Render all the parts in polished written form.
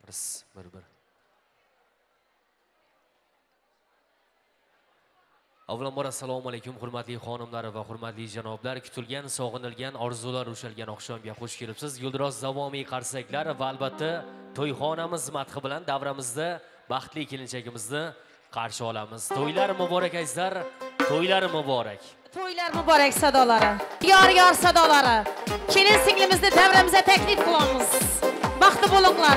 Bir. Avvalambor assalomu alaykum hurmatli xonimlar va hurmatli janoblar. Kutilgan, sog'inilgan, orzular ushalgan oqshomga xush kelibsiz. Yildiroz davomiy qarsaklar va albatta to'yxonamiz madhi bilan davramizda baxtli kelinchagimizni qarshi olamiz. To'ylar muborak azizlar, to'ylar muborak. To'ylar muborak sadolari, yor sadolari. Kelin singlimizni davramizga taklif qilamiz. Baxtli bo'linglar.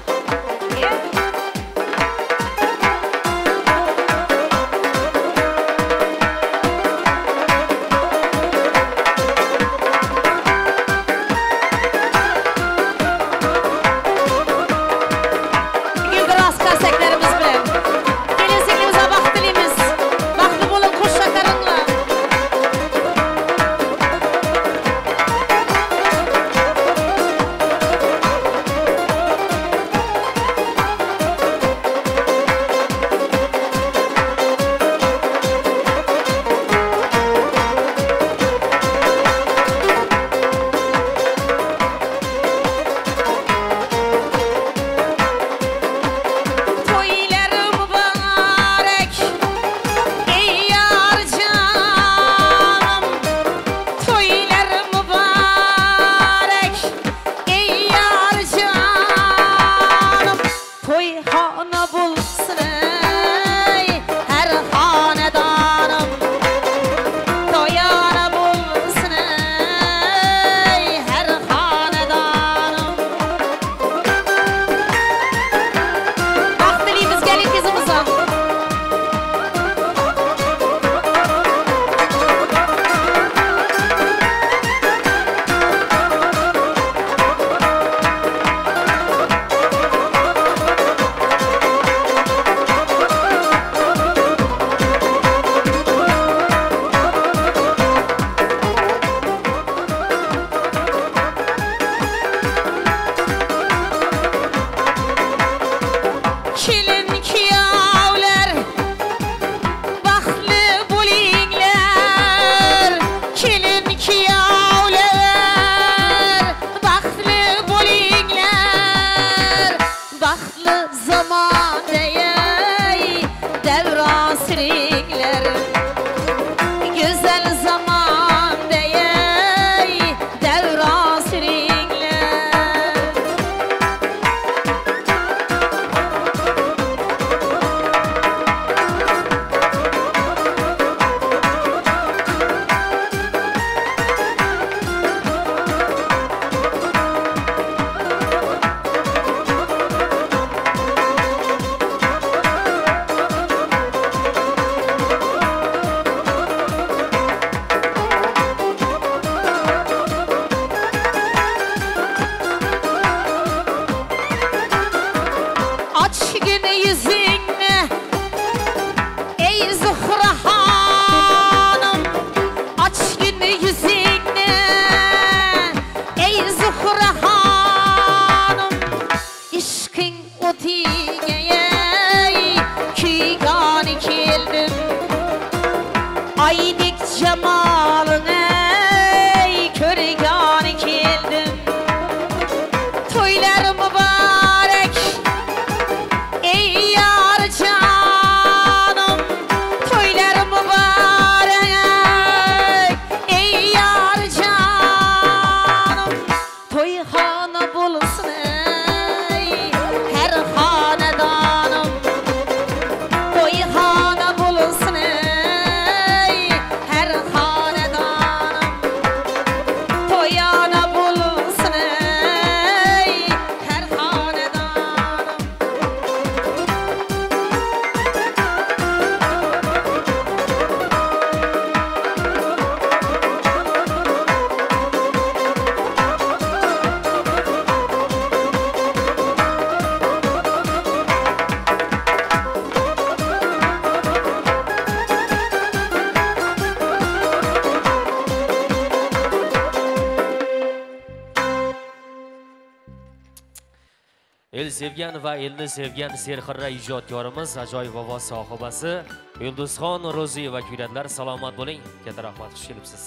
El sevgan va elni sevgan serxirra ijodkorimiz, ajoyib ovoz sohibasi Yulduzxon Ro'ziyeva kuylatlar. Salomat bo'ling. Katta rahmat, xush kelibsiz.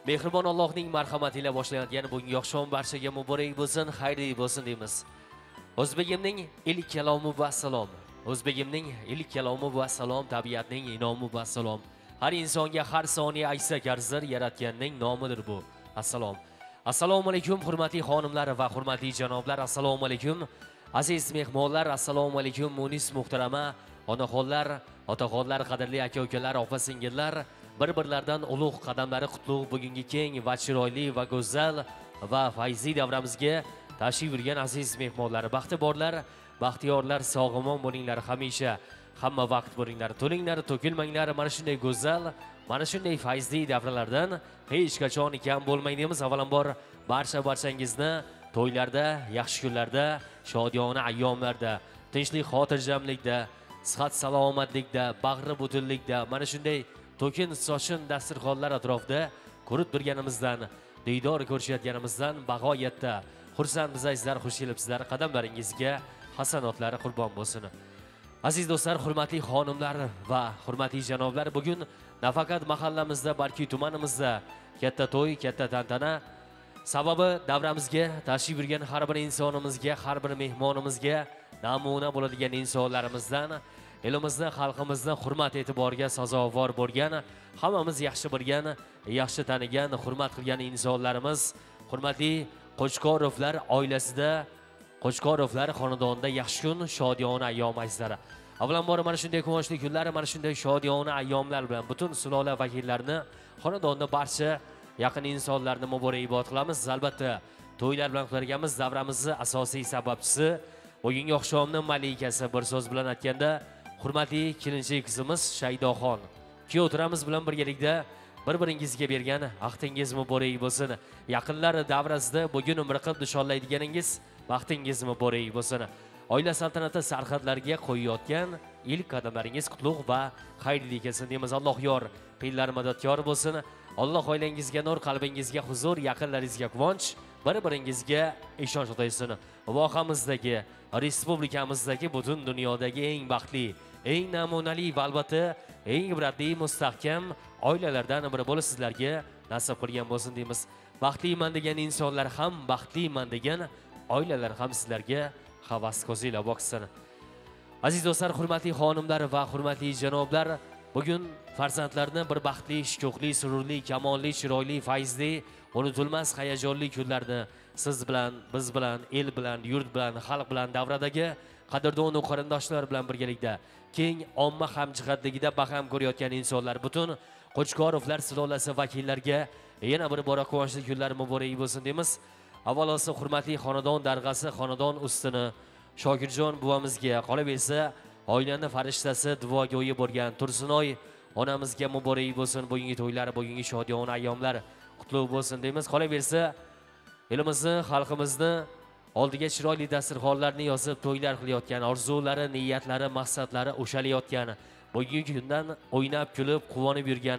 Mehribon Allohning marhamati ila boshlanayotgan bugungi oqshom barchaga muborak bo'lsin, xayrli bo'lsin deymiz. O'zbegimning ilk kalomi va salom. O'zbegimning ilk kalomi va salom, tabiatning inomi va salom. Har insonga har soniya aytsak arzir yaratganning nomidir bu. Assalom. Assalomu alaykum hurmatli xonimlar va hurmatli janoblar. Assalomu alaykum aziz mehmonlar. Assalomu alaykum munis muhtarama, onaxonlar, otaxonlar, qadrli aka-ukalar, opa-singillar. Bir-birlardan ulug' qadamlari qutlug' bugungi keng va chiroyli va go'zal va fayzi davramizga tashrif buyurgan aziz mehmonlar, baxti borlar, baxtiyorlar, sog'-omon bo'linglar hamisha. Hamma vaqt bo'linglar, to'linglar, to'kilmanglar. Mana shunday go'zal, mana shunday fayzli davralardan hech qachon kam bo'lmaymiz. Avvalambor barchangizni to'ylarda, yaxshi kunlarda, shodiyona ayyomlarda, tinchlik, xotirjamlikda, sihat salomatlikda, bag'ri butunlikda, mana shunday to'kin sochin dasturxonlar atrofida ko'rib turganimizdan, diydor ko'rishayotganimizdan bag'oyatda xursandmiz azizlar, xush kelibsizlar. Qadamlaringizga hasanotlar qurbon bo'lsin. Aziz do'stlar, hurmatli xonimlar va hurmatli janoblar, bugun nafaqat mahallamizda, balki tumanimizda katta to'y, katta tantana. Sababi davramizga tashrif buyurgan har bir insonimizga, har bir mehmonimizga namuna bo'ladigan insonlarimizdan, elimizni, xalqimizni hurmat e'tiboriga sazovor bo'lgan, hammamiz yaxshi bilgan, yaxshi tanigan, hurmat qilgan insonlarimiz, hurmatli Qo'chqorovlar oilasida, Qo'chqorovlar xonadonida yaxshi kun, shodiyona ayyom azizlar. Avvalambor mana shunday quvonchli kunlar, mana shunday shodiyona ayyomlar bilan butun sulola vakillarini, xonadonda barcha yaqin insonlarni muborakbod qilamiz. Albatta, to'ylar bilan qilganmiz davramizning asosiy sababchisi, bugungi oqshomni malikasi, bir so'z bilan aytganda, hurmatli kelinchak qizimiz Shaydoxon. Kuyov o'tiramiz bilan birgalikda bir-biringizga bergan vaqtingiz muborak bo'lsin. Yaqinlar davrasida bugun umr qilib nishonlaydiganingiz vaqtingiz muborak bo'lsin. Oila saltanati sarhadlariga qo'yayotgan ilk qadamlaringiz qutlug' va xayrli kelsin deymiz. Alloh yor, qiyinlar madadkor bo'lsin. Alloh oilangizga nur, qalbingizga huzur, yaqinlaringizga quvonch, bir-biringizga ishonch ataysin. Vohamizdagi, respublikamizdagi, butun dunyodagi eng baxtli, eng namunali va albatta eng ibratli, mustahkam oilalardan biri bo'lib sizlarga nasib qilgan bo'lsin deymiz. Baxtliman degan insonlar ham, baxtliman degan oilalar ham sizlarga havas ko'zila boqsin. Aziz do'stlar, hurmatli xonimlar va hurmatli janoblar, bugun farzandlarni bir baxtli, shukuhli, sururli, kamolli, chiroyli, fayzli, unutilmas hayajonli kunlarni siz bilan, biz bilan, el bilan, yurt bilan, xalq bilan davradagi qadrdon qarindoshlar bilan birgalikda keng omma hamjihatligida baham ko'rayotgan insonlar, butun Qo'chqorovlar sulolasi vakillariga yana bir bora quvonchli kunlar muborak bo'lsin deymiz. Avvalosi hurmatli xonadon darg'asi, xonadon ustini Shokirjon buvamizga, qolaversa oilani farishtasi, duogo'yi bo'lgan Tursunoy onamizga muborak bo'lsin. Bugungi to'ylar, bugungi shodiyona ayyomlar qutlug' bo'lsin deymiz. Qolaversa elimizni, xalqimizni oldiga chiroyli dasturxonlarni yozib to'ylar qilayotgan, orzulari, niyatlari, maqsadlari ushalayotgan, bugungi kundan o'ynab, kulib, quvonib yurgan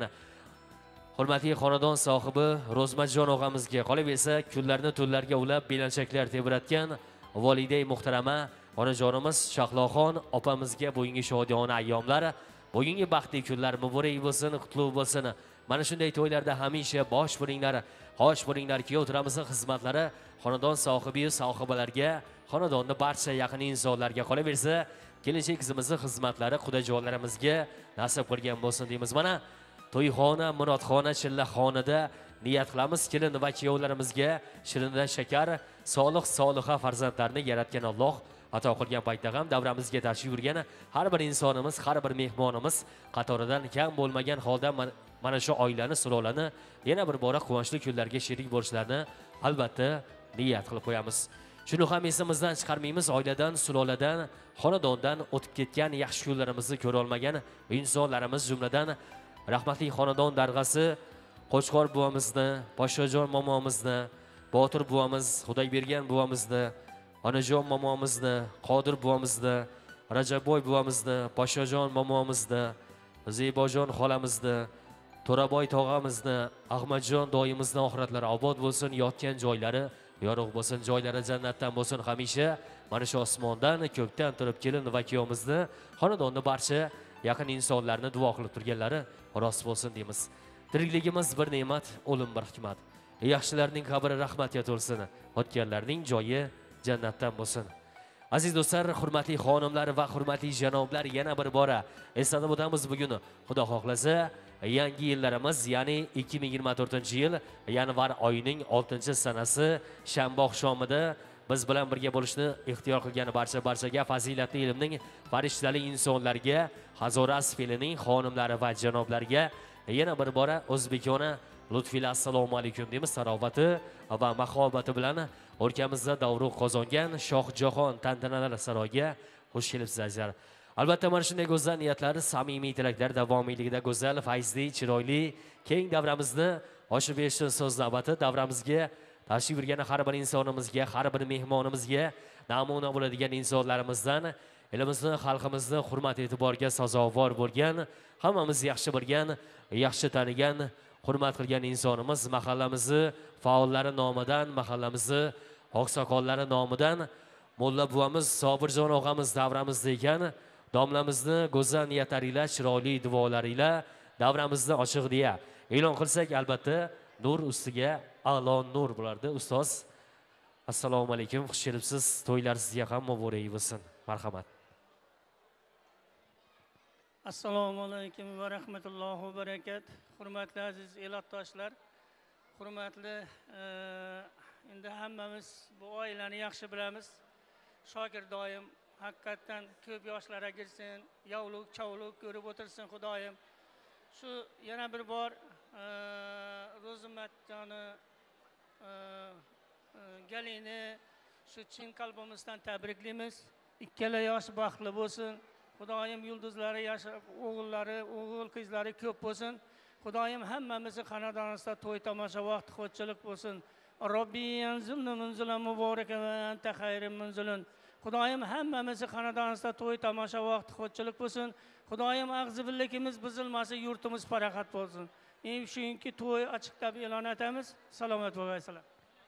hurmatli xonadon sohibi Ro'zmatjon og'amizga, qolaversa kunlarni tunlarga ulab belanchaklar tebratgan voliday muhtarama onajonimiz Shahloxon opamizga bugungi shodiyona ayyomlar, bugungi baxtli kunlar muborak bo'lsin, qutlug' bo'lsin. Mana shunday to'ylarda hamisha bosh bo'linglar, xosh bo'linglar. Kuyov o'tiramizning xizmatlari xonadon sohibi, sohibalarga, xonadonda barcha yaqin insonlarga, qolaversa kelinchak qizimizning xizmatlari qudajonlarimizga nasib qilgan bo'lsin deymiz. Mana to'yxona, murodxona, chillaxonada niyat qilamiz kelin va kuyovlarimizga shirinda shakar, solih soliha farzandlarni yaratgan Alloh ato qilgan paytda ham davramizga tashrif buyurgan har bir insonimiz, har bir mehmonimiz qatoridan kam bo'lmagan holda mana shu oilani, sulolani yana bir bora quvonchli kunlarga sherik bo'lishlarini albatta niyat qilib qo'yamiz. Shuni ham esimizdan chiqarmaymiz, oiladan, suloladan, xonadondan o'tib ketgan yaxshi kunlarimizni ko'ra olmagan insonlarimiz jumladan rahmatli xonadon darg'asi Qo'chqor buvamizni, Poshshajon momomizni, Botir buvamiz, Xudoybergan buvamizni, Onajon momomizni, Qodir buvamizni, Rajabboy buvamizni, Poshshajon momomizni, Zebojon xolamizni, To'raboy tog'amizni, Ahmadjon doyimizni oxiratlari obod bo'lsin, yotgan joylari yorug' bo'lsin, joylari jannatdan bo'lsin hamisha. Mana shu osmondan ko'kdan turib kelin va kuyovimizni, xonadonni barcha yaqin insonlarni duo qilib turganlari rost bo'lsin deymiz. Tirikligimiz bir ne'mat, o'lim bir hikmat. Yaxshilarning qabri rahmatga to'lsin, o'tganlarning joyi jannatdan bo'lsin. Aziz do'stlar, hurmatli xonimlar va hurmatli janoblar, yana bir bora eslatib o'tamiz bugun Xudo xohlasa yangi yillarimiz, ya'ni 2024-yil yanvar oyining 6-sanasi shanba oqshomida biz bilan birga bo'lishni ixtiyor qilgan barchaga, fazilatli ilmning farishtali insonlarga, Hazoras filining xonimlari va janoblarga yana bir bora o'zbekona lutfila assalomu alaykum deymiz. Sarovati va mahobati bilan o'rkamizda davruq qozongan Shohjahon tantanalar saroyiga xush kelibsiz azizlar. Albatta mana shunday go'zal niyatlar, samimiy tilaklar davomiyligida go'zal, fayzli, chiroyli keng davramizni oshib berishni so'z navbati. Davramizga tashrif buyurgan har bir insonimizga, har bir mehmonimizga namuna bo'ladigan insonlarimizdan elimizni, xalqimizni hurmat e'tiborga sazovor bo'lgan, hammamiz yaxshi bilgan, yaxshi tanigan, hurmat qilgan insonimiz, mahallamizni faollari nomidan, mahallamizni oqsoqollari nomidan Molla buvamiz Sobirjon og'amiz davramizda ekan, domlamizni go'zal niyatlariga, chiroyli duolaringlar davramizni ochiq deya e'lon qilsak, albatta nur ustiga a'lo nur bo'lardi. Ustoz, assalomu alaykum, xush kelibsiz. To'ylar sizga ham muborak bo'lsin. Marhamat. Assalomu alaykum va rahmatullohi va barakat. Hurmatli aziz elatdoshlar, hurmatli endi hammamiz bu oilani yaxshi bilamiz. Shokir doim haqiqatdan ko'p yoshlarga girsin, yovluk, chavluk ko'rib o'tirsin Xudoyim. Shu yana bir bor Ro'zimatjoni Galini shu chin qalbimizdan tabriklaymiz. Ikkala yosh baxtli bo'lsin. Xudoyim yulduzlari yashab, o'g'il qizlari ko'p bo'lsin. Xudoyim hammamizni xonadonimizda to'y tomosha vaqti xo'jchilik bo'lsin. Robbi yanzilni munzilan muborakan va anta xayrin munzilun. Xudoyim hammamizni xonadonimizda to'y tomosha vaqti xo'jchilik bo'lsin. Xudoyim ag'zibilligimiz buzilmasin, yurtimiz farog'at bo'lsin. Shunki to'y ochiq deb e'lon etamiz. Salomat bo'laysilar.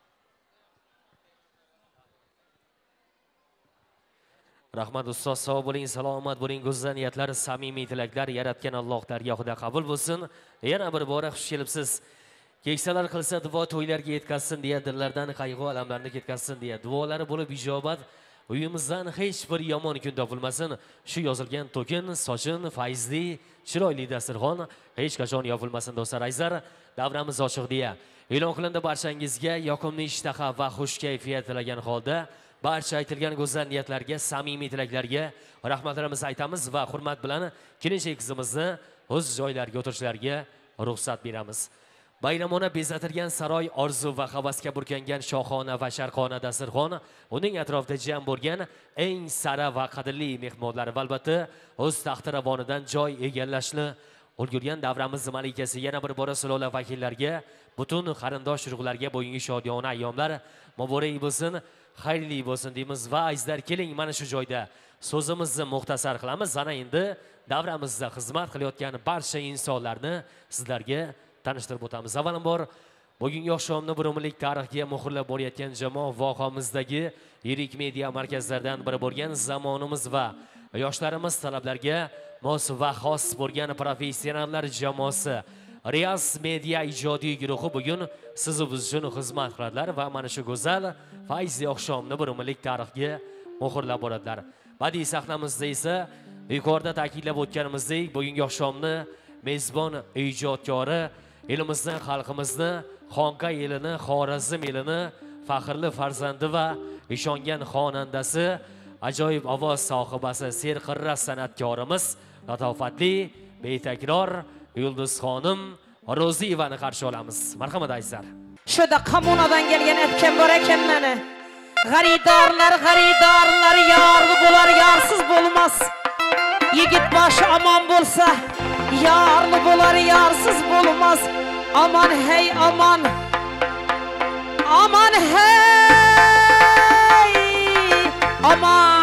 Rahmat ustoz, sog' bo'ling, salomat bo'ling, go'zal niyatlar, samimiy tilaklar yaratgan Alloh dargohida qabul bo'lsin. Yana bir bora xush kelibsiz. Keksalar qilsa duo to'ylarga yetkazsin deya, dillardan qayg'u alamlarni ketkazsin deya duolari bo'lib ijobat, uyimizdan hech bir yomon kun topilmasin. Shu yozilgan to'kin, sochin, fayzli, chiroyli dasturxon hech qachon yopilmasin do'stlar. Azizlar, davramiz ochiq deya e'lon qilindi. Barchangizga yoqimli ishtaha va xush kayfiyat tilagan holda barcha aytilgan go'zal niyatlarga, samimiy tilaklarga rahmatlarimizni aytamiz va hurmat bilan kelinchak qizimizni o'z joylariga o'tirishlariga ruxsat beramiz. Bayramona bezatilgan saroy, orzu va havasga burkangan shohona va sharqona dasturxon, uning atrofida jam bo'lgan eng sara va qadrli mehmonlar va albatta o'z taxti ravonidan joy egallashni ulgurgan davramiz malikasi yana bir bora sulola vakillariga, butun qarindosh urug'larga bugungi shodiyona ayyomlar muborak bo'lsin, xayrli bo'lsin deymiz va azizlar, keling mana shu joyda so'zimizni muxtasar qilamiz. Ana endi davramizda xizmat qilayotgan barcha insonlarni sizlarga tanishtirib o'tamiz. Avvalambor bugungi oqshomni bir umrlik tarixga muhrlab borayotgan jamoa vohamizdagi yirik media markazlaridan biri bo'lgan zamonimiz va yoshlarimiz talablarga mos va xos bo'lgan professionallar jamoasi Riyaz Media ijodiy guruhi bugun siz uchun xizmat qiladilar va mana shu go'zal fayzli oqshomni bir umrlik tarixga muhrlab boradilar. Badiiy sahnamizda esa yuqorida ta'kidlab o'tganimizdek, bugungi oqshomni mezbon ijodkori, elimizni, xalqimizni, Xonqa elini, Xorazm elini faxrli farzandi va ishongan xonandasi, ajoyib ovoz sohibasi, serqirra san'atkorimiz, latofatli, betakror Yulduz xonim Ro'ziyevani qarshi olamiz. Marhamat azizlar. Shuda kommunadan kelgan etken bor ekan meni. G'aridorlar yorli bo'lar, yorsiz bo'lmas. Yigit boshi omon bo'lsa, yorli bo'lar, yorsiz bo'lmas. Aman hey aman. Aman hey. Aman.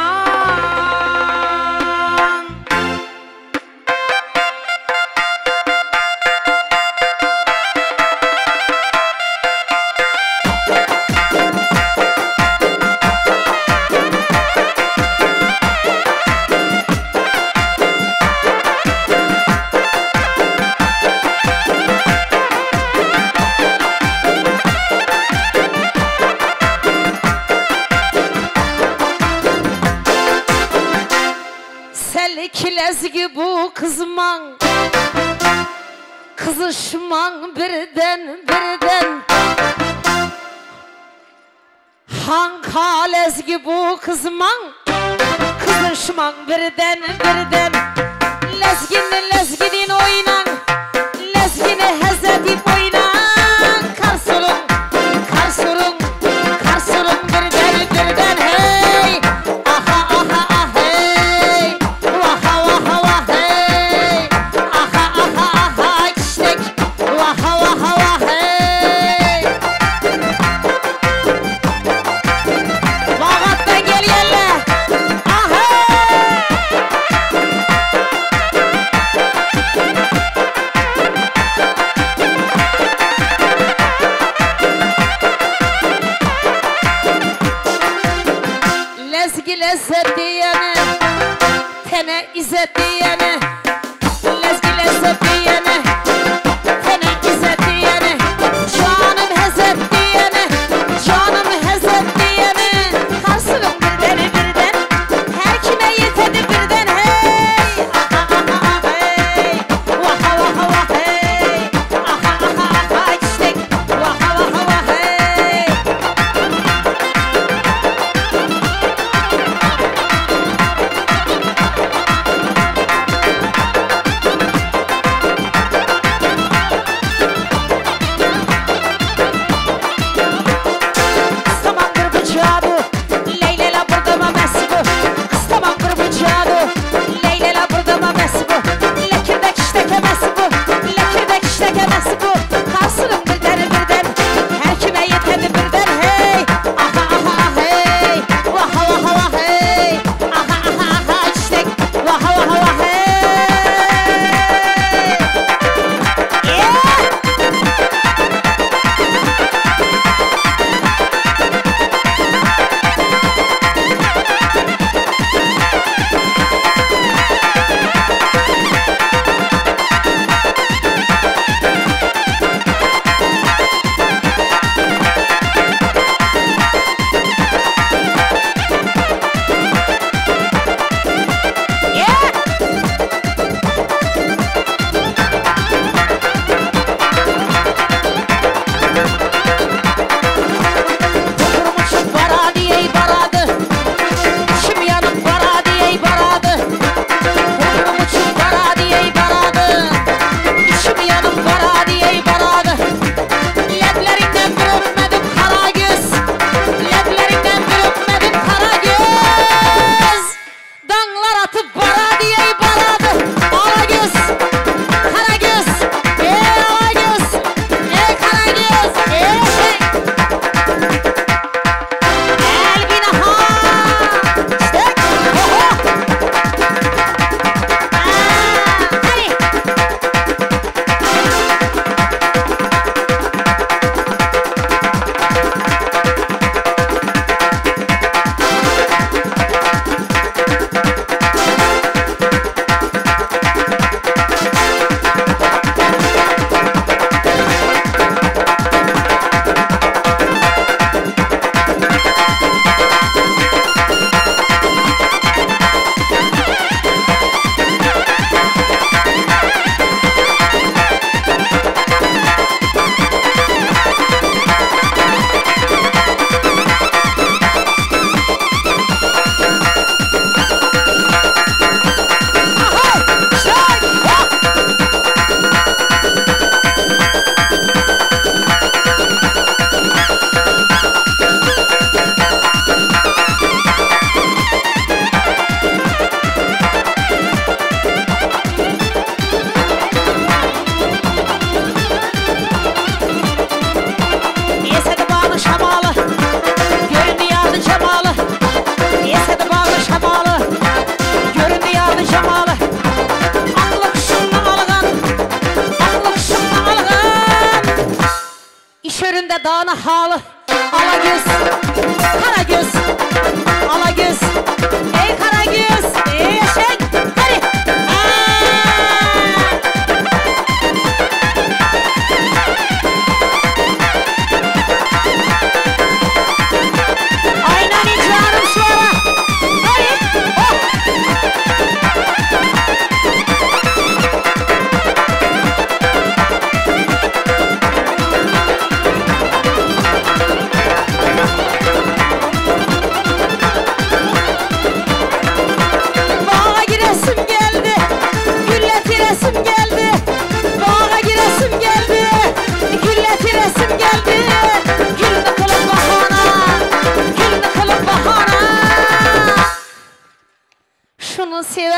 lezgi bu kızman, kızışman birden. Hanka lezgi bu kızman, kızışman birden. Lezginin oynan, lezgini hezetip oynan. Karsurun birden hey. Aha hey. Vaha hey. Aha kişnek. Vaha hey. Bağattan gelyenler. Aha. Lezgi lezzet diyene, tene izzet diyene. Lezgi lezzet diyene, tene izzet diyene. Canım hezet diyene, canım hezet diyene. Karsırım birden, her kime yetedi birden hey. Aha hey, vaha hey. Aha çiçek, vaha hey. Kıstamandır bu cadı, Leylela burada mames bu. Kıstamandır bu cadı, Leylela burada mames bu. Lekirdek iştekemez bu, lekirdek iştekemez bu. Karsırım birden, her kime yetedi birden hey. Aha hey, vaha hey. Aha çiçek, vaha hey. Yeah! Durmuşum bara diye baradı, içim yanıp bara diye baradı. Durmuşum bara diye baradı, içim yanıp bara diye baradı. Leblerinden bir öpmedim kara göz, leblerinden bir öpmedim kara göz. Dağlar atıp bara diye baradı, ala göz, kara göz, ala göz, kara göz, şey. Elbine ha, işte, oho. Hadi. Yesedi bağlı şamalı, göründü yardı cemalı. Yesedi bağlı şamalı, göründü yardı cemalı. Aklı kışınla algan, aklı kışınla algan. İş önünde dağına halı, ala göz, kara göz, ala göz. Ey kara göz, ey eşek, hadi. Aynen canım şu ara. Hadi. Oh.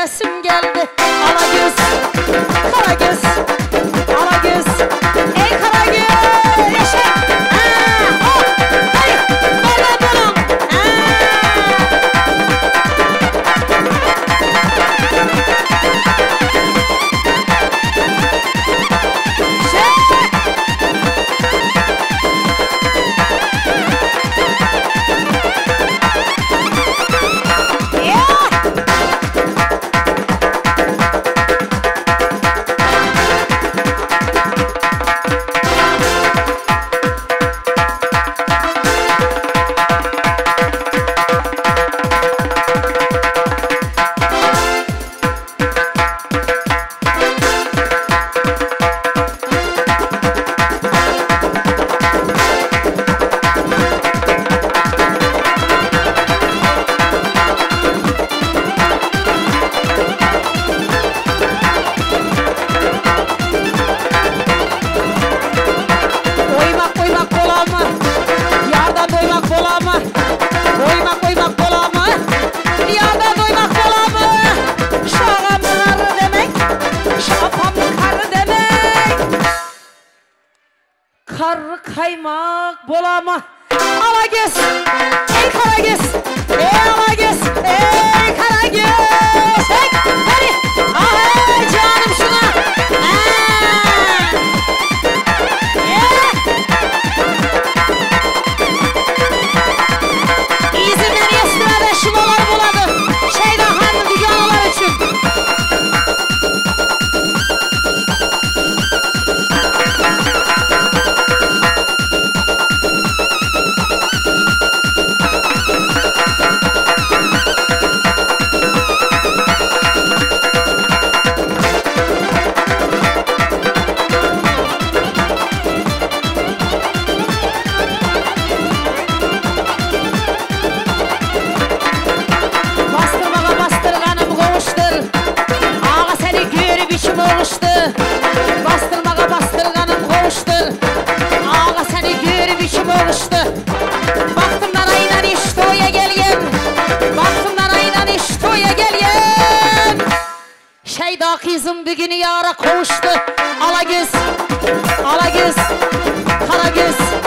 sevesim geldi. Alagöz, Karagöz, Alagöz. Ey Karagöz, yaşa. Hop, hayır, nerede bulun? Karı kaymak bolama. Alagöz, ey Karagöz, ey Alagöz, ey Karagöz. Hey, hadi, ah canım şuna. İzmir'den Esra'da şumalar buladı. Şeyda hanım dükkanlar için. Bastırmağa bastırganım kovuştur. Ağa seni görüp içim oluştu. Baktımdan aynan iştoya gelyen. Baktımdan aynan iştoya gelyen. Şeyda kızım bir günü yara kovuştu. Alagöz, Alagöz, Karagöz.